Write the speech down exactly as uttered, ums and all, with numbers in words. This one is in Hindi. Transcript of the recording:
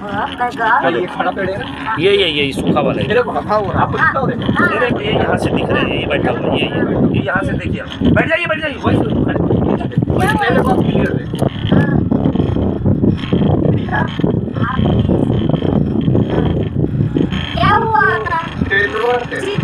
ये खड़ा पेड़ है, ये ये ये सूखा वाला है। मेरे को हवा हो रहा है, आपको दिखता हो देखो। ये ये यहाँ से दिख रहे हैं, ये बैठा हुआ है, ये ये ये यहाँ से देखिए आप। बैठ जाइए बैठ जाइए वही वही मेरे को क्लियर है। क्या हुआ था? तेंदुआ थे।